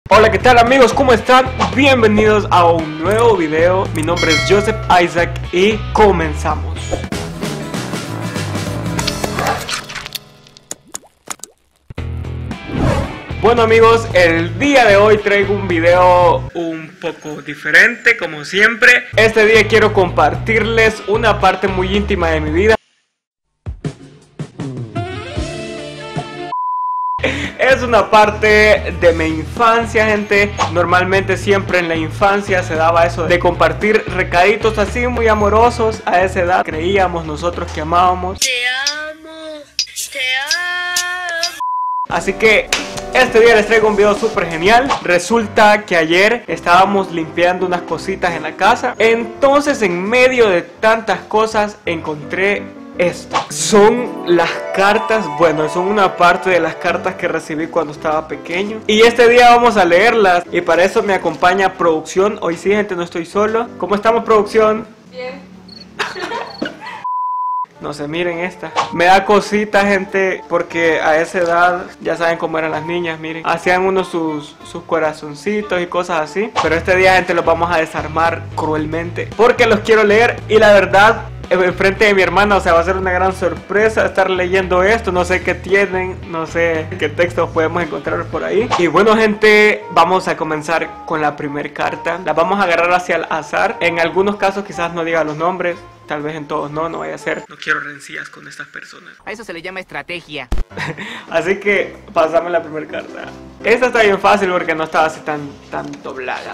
Hola, ¿qué tal amigos? ¿Cómo están? Bienvenidos a un nuevo video. Mi nombre es Joseph Isaac y comenzamos. Bueno amigos, el día de hoy traigo un video un poco diferente como siempre. Este día quiero compartirles una parte muy íntima de mi vida. Es una parte de mi infancia, gente. Normalmente siempre en la infancia se daba eso de compartir recaditos así muy amorosos. A esa edad creíamos nosotros que amábamos. Te amo, te amo. Así que este día les traigo un video súper genial. Resulta que ayer estábamos limpiando unas cositas en la casa. Entonces en medio de tantas cosas encontré esto. Son las cartas, bueno, son una parte de las cartas que recibí cuando estaba pequeño. Y este día vamos a leerlas. Y para eso me acompaña producción. Hoy sí, gente, no estoy solo. ¿Cómo estamos, producción? Bien. No se miren esta. Me da cosita, gente, porque a esa edad ya saben cómo eran las niñas, miren. Hacían uno sus corazoncitos y cosas así. Pero este día, gente, los vamos a desarmar cruelmente porque los quiero leer y la verdad, enfrente de mi hermana, o sea, va a ser una gran sorpresa estar leyendo esto. No sé qué tienen, no sé qué textos podemos encontrar por ahí. Y bueno, gente, vamos a comenzar con la primera carta. La vamos a agarrar hacia el azar. En algunos casos quizás no diga los nombres, tal vez en todos no vaya a ser. No quiero rencillas con estas personas. A eso se le llama estrategia. Así que pasamos la primera carta. Esta está bien fácil porque no estaba así tan doblada.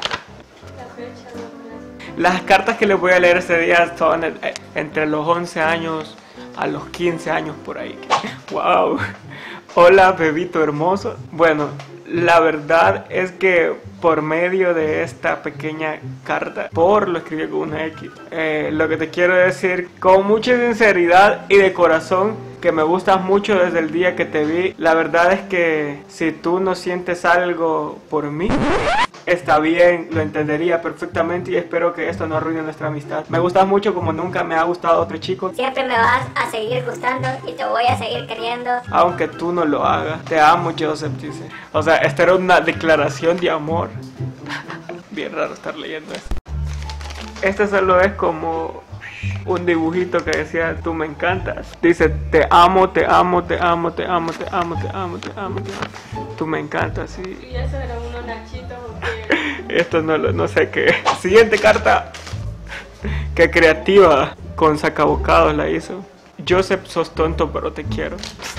Las cartas que les voy a leer este día son entre los 11 años a los 15 años por ahí. ¡Wow! Hola, bebito hermoso. Bueno, la verdad es que por medio de esta pequeña carta, lo escribí con una X, lo que te quiero decir con mucha sinceridad y de corazón, que me gustas mucho desde el día que te vi. La verdad es que si tú no sientes algo por mí, está bien, lo entendería perfectamente y espero que esto no arruine nuestra amistad. Me gustas mucho como nunca me ha gustado otro chico. Siempre me vas a seguir gustando y te voy a seguir queriendo. Aunque tú no lo hagas. Te amo, Joseph, dice. O sea, esta era una declaración de amor. Bien raro estar leyendo esto. Este solo es como un dibujito que decía, tú me encantas. Dice, te amo, te amo, te amo, te amo, te amo, te amo, te amo, te amo. Tú me encantas, sí. ¿Y eso eran unos nachitos o qué? Esto no sé qué. Siguiente carta. Qué creativa. Con sacabocados la hizo. Joseph, sos tonto, pero te quiero.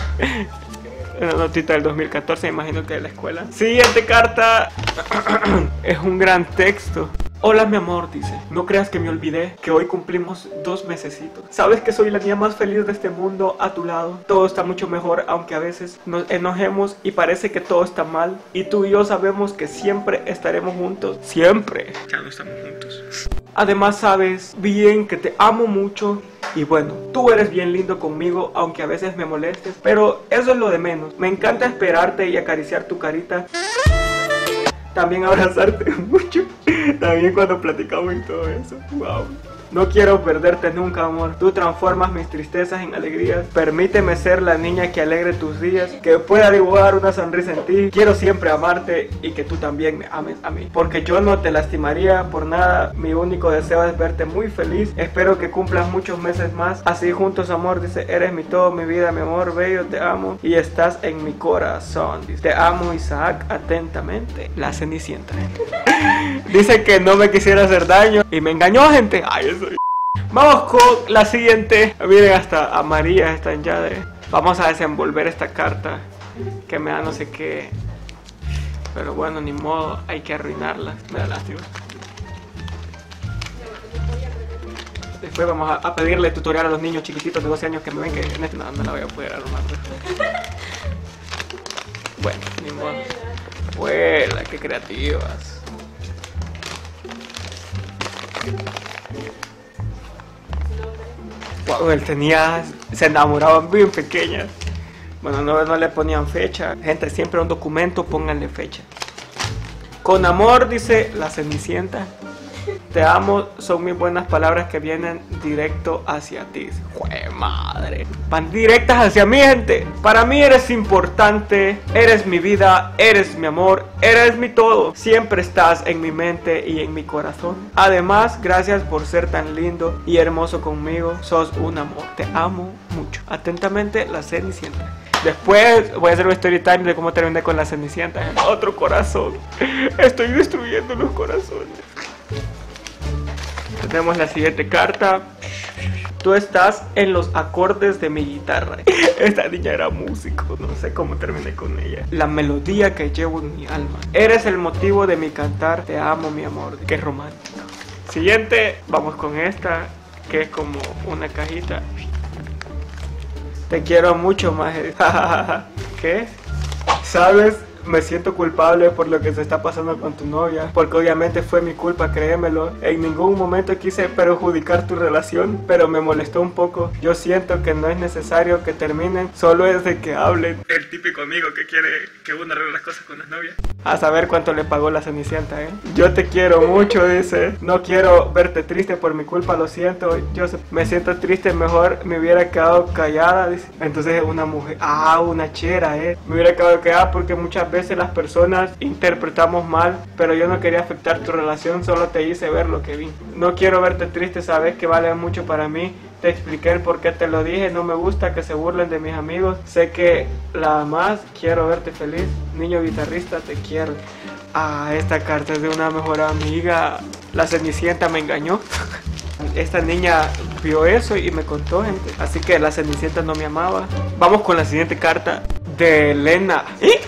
Una notita del 2014, imagino que de la escuela. Siguiente carta. Es un gran texto. Hola mi amor, dice, no creas que me olvidé que hoy cumplimos 2 mesecitos. Sabes que soy la niña más feliz de este mundo a tu lado. Todo está mucho mejor, aunque a veces nos enojemos y parece que todo está mal. Y tú y yo sabemos que siempre estaremos juntos. Siempre. Ya no estamos juntos. Además sabes bien que te amo mucho. Y bueno, tú eres bien lindo conmigo, aunque a veces me molestes, pero eso es lo de menos. Me encanta esperarte y acariciar tu carita. También abrazarte mucho. También cuando platicamos y todo eso. Wow. No quiero perderte nunca, amor. Tú transformas mis tristezas en alegrías. Permíteme ser la niña que alegre tus días, que pueda dibujar una sonrisa en ti. Quiero siempre amarte y que tú también me ames a mí, porque yo no te lastimaría por nada. Mi único deseo es verte muy feliz. Espero que cumplas muchos meses más así juntos, amor. Dice, eres mi todo, mi vida, mi amor bello. Te amo y estás en mi corazón. Dice, te amo, Isaac. Atentamente, la Cenicienta. Dice que no me quisiera hacer daño y me engañó, gente. Ay, eso. Vamos con la siguiente. Miren, hasta amarillas están ya de... Vamos a desenvolver esta carta que me da no sé qué. Pero bueno, ni modo, hay que arruinarla. Me da lástima. Después vamos a pedirle tutorial a los niños chiquititos de 12 años que me ven que en este no la voy a poder armar. Bueno, ni modo. Vuela, qué creativas. Wow, él se enamoraban bien pequeñas. Bueno, no le ponían fecha. Gente, siempre un documento pónganle fecha. Con amor, dice la Cenicienta. Te amo son mis buenas palabras que vienen directo hacia ti. ¡Jue madre! Van directas hacia mí, gente. Para mí eres importante, eres mi vida, eres mi amor, eres mi todo. Siempre estás en mi mente y en mi corazón. Además, gracias por ser tan lindo y hermoso conmigo. Sos un amor. Te amo mucho. Atentamente, la Cenicienta. Después voy a hacer un story time de cómo terminé con la Cenicienta. Otro corazón. Estoy destruyendo los corazones. Tenemos la siguiente carta. Tú estás en los acordes de mi guitarra. Esta niña era músico, no sé cómo terminé con ella. La melodía que llevo en mi alma. Eres el motivo de mi cantar. Te amo, mi amor. Qué romántico. Siguiente, vamos con esta, que es como una cajita. Te quiero mucho, maje. ¿Qué? ¿Sabes? Me siento culpable por lo que se está pasando con tu novia, porque obviamente fue mi culpa, créemelo. En ningún momento quise perjudicar tu relación, pero me molestó un poco. Yo siento que no es necesario que terminen, solo es de que hablen. El típico amigo que quiere que uno arregle las cosas con las novias. A saber cuánto le pagó la Cenicienta, ¿eh? Yo te quiero mucho, dice. No quiero verte triste por mi culpa, lo siento. Yo me siento triste, mejor me hubiera quedado callada, dice. Entonces una mujer, una chera, ¿eh? Me hubiera quedado callada porque muchas veces las personas interpretamos mal, pero yo no quería afectar tu relación, solo te hice ver lo que vi. No quiero verte triste, sabes que vale mucho para mí. Te expliqué el por qué te lo dije, no me gusta que se burlen de mis amigos. Sé que la amas, quiero verte feliz. Niño guitarrista, te quiero. Esta carta es de una mejor amiga. La Cenicienta me engañó. Esta niña vio eso y me contó, gente. Así que la Cenicienta no me amaba. Vamos con la siguiente carta de Elena.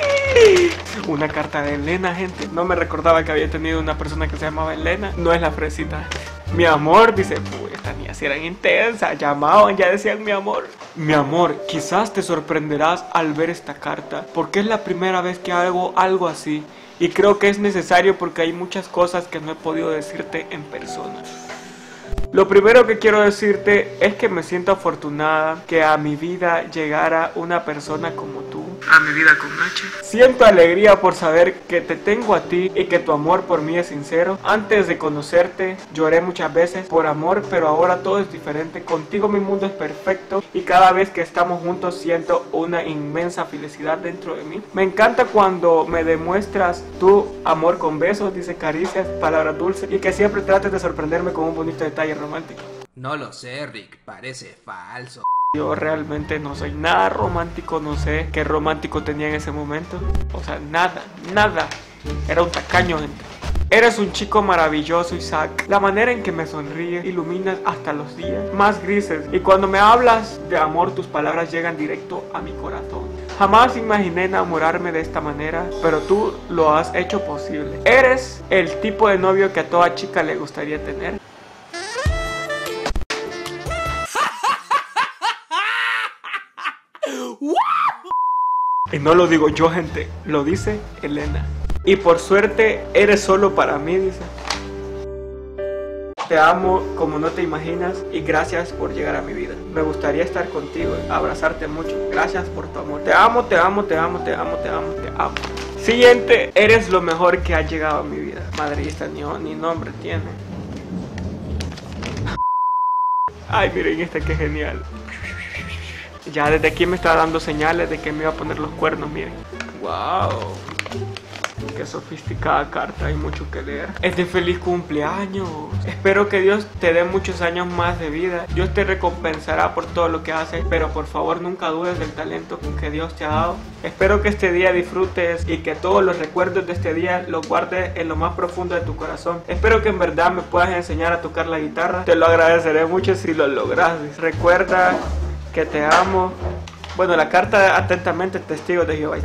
Una carta de Elena, gente. No me recordaba que había tenido una persona que se llamaba Elena. No es la fresita. Mi amor, dice, estas niñas eran intensas. Llamaban, ya decían mi amor. Mi amor, quizás te sorprenderás al ver esta carta, porque es la primera vez que hago algo así. Y creo que es necesario porque hay muchas cosas que no he podido decirte en persona. Lo primero que quiero decirte es que me siento afortunada que a mi vida llegara una persona como tú. A mi vida con H. Siento alegría por saber que te tengo a ti y que tu amor por mí es sincero. Antes de conocerte lloré muchas veces por amor, pero ahora todo es diferente. Contigo mi mundo es perfecto y cada vez que estamos juntos siento una inmensa felicidad dentro de mí. Me encanta cuando me demuestras tu amor con besos, dice caricias, palabras dulces y que siempre trates de sorprenderme con un bonito detalle romántico. No lo sé, Rick, parece falso. Yo realmente no soy nada romántico, no sé qué romántico tenía en ese momento. O sea, nada. Era un tacaño, gente. Eres un chico maravilloso, Isaac. La manera en que me sonríes iluminas hasta los días más grises. Y cuando me hablas de amor, tus palabras llegan directo a mi corazón. Jamás imaginé enamorarme de esta manera, pero tú lo has hecho posible. Eres el tipo de novio que a toda chica le gustaría tener. Y no lo digo yo, gente, lo dice Elena. Y por suerte eres solo para mí, dice. Te amo como no te imaginas y gracias por llegar a mi vida. Me gustaría estar contigo, abrazarte mucho. Gracias por tu amor. Te amo. Siguiente, eres lo mejor que ha llegado a mi vida. Madre, esta ni nombre tiene. Ay, miren esta que genial. Ya desde aquí me está dando señales de que me iba a poner los cuernos, miren. Wow. Qué sofisticada carta, hay mucho que leer. Es de feliz cumpleaños. Espero que Dios te dé muchos años más de vida. Dios te recompensará por todo lo que haces, pero por favor nunca dudes del talento que Dios te ha dado. Espero que este día disfrutes y que todos los recuerdos de este día los guardes en lo más profundo de tu corazón. Espero que en verdad me puedas enseñar a tocar la guitarra. Te lo agradeceré mucho si lo logras. Recuerda que te amo. Bueno, la carta atentamente, testigos de Jehová.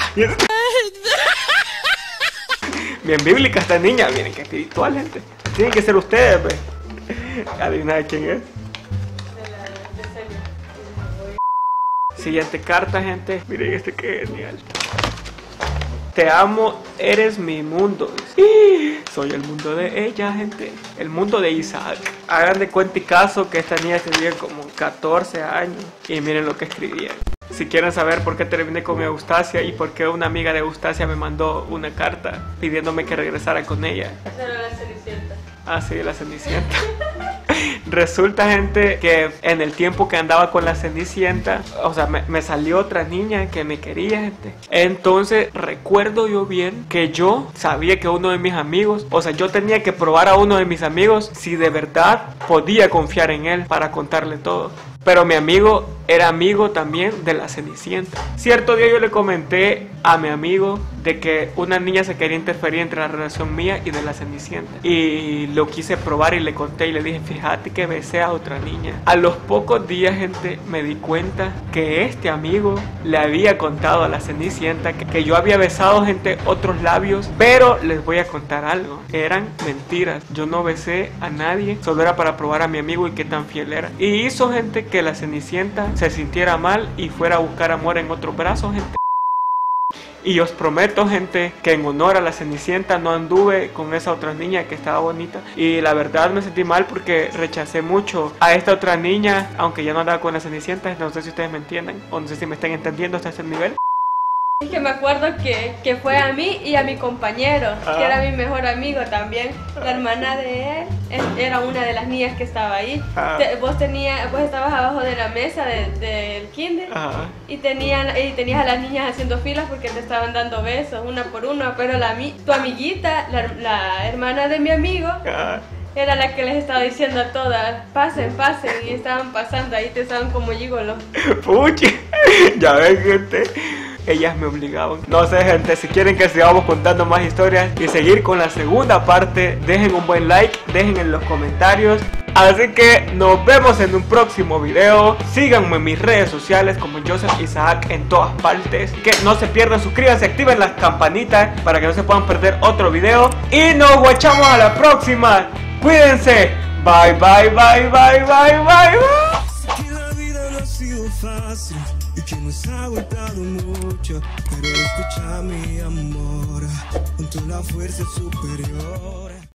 Bien bíblica esta niña, miren qué espiritual, gente. Tienen que ser ustedes, pues. Adivina de quién es. De Celia. Siguiente carta, gente. Miren este que genial. Te amo, eres mi mundo. Soy el mundo de ella, gente. El mundo de Isaac. Hagan de cuenta y caso que esta niña tenía como 14 años. Y miren lo que escribía. Si quieren saber por qué terminé con mi Eustacia y por qué una amiga de Eustacia me mandó una carta pidiéndome que regresara con ella. Esa era la Cenicienta. Ah, sí, la Cenicienta. Resulta, gente, que en el tiempo que andaba con la Cenicienta, o sea, me salió otra niña que me quería, gente. Entonces, recuerdo yo bien que yo sabía que uno de mis amigos, o sea, yo tenía que probar a uno de mis amigos si de verdad podía confiar en él para contarle todo. Pero mi amigo era amigo también de la Cenicienta. Cierto día yo le comenté a mi amigo de que una niña se quería interferir entre la relación mía y de la Cenicienta. Y lo quise probar y le conté y le dije, fíjate que besé a otra niña. A los pocos días, gente, me di cuenta que este amigo le había contado a la Cenicienta que yo había besado, gente, otros labios. Pero les voy a contar algo. Eran mentiras. Yo no besé a nadie. Solo era para probar a mi amigo y qué tan fiel era. Y hizo, gente, que la Cenicienta se sintiera mal y fuera a buscar amor en otros brazos, gente. Y os prometo, gente, que en honor a la Cenicienta no anduve con esa otra niña que estaba bonita. Y la verdad me sentí mal porque rechacé mucho a esta otra niña, aunque ya no andaba con la Cenicienta. No sé si ustedes me entienden o no sé si me están entendiendo hasta ese nivel. Es que me acuerdo que fue a mí y a mi compañero, que era mi mejor amigo también. La hermana de él era una de las niñas que estaba ahí. Vos estabas abajo de la mesa del kinder y tenías a las niñas haciendo filas porque te estaban dando besos una por una, pero tu amiguita, la hermana de mi amigo, era la que les estaba diciendo a todas, pasen, pasen, y estaban pasando, ahí te estaban como gigolos. Puchi, ya ven, gente. Ellas me obligaban. No sé, gente, si quieren que sigamos contando más historias y seguir con la segunda parte, dejen un buen like, dejen en los comentarios. Así que nos vemos en un próximo video. Síganme en mis redes sociales como Joseph Isaac en todas partes. Que no se pierdan, suscríbanse, activen las campanitas para que no se puedan perder otro video. Y nos guachamos a la próxima. Cuídense. Bye, bye, bye, bye, bye, bye, bye. La vida no ha sido fácil y que nos ha aguantado mucho, pero escucha mi amor, con toda la fuerza superior.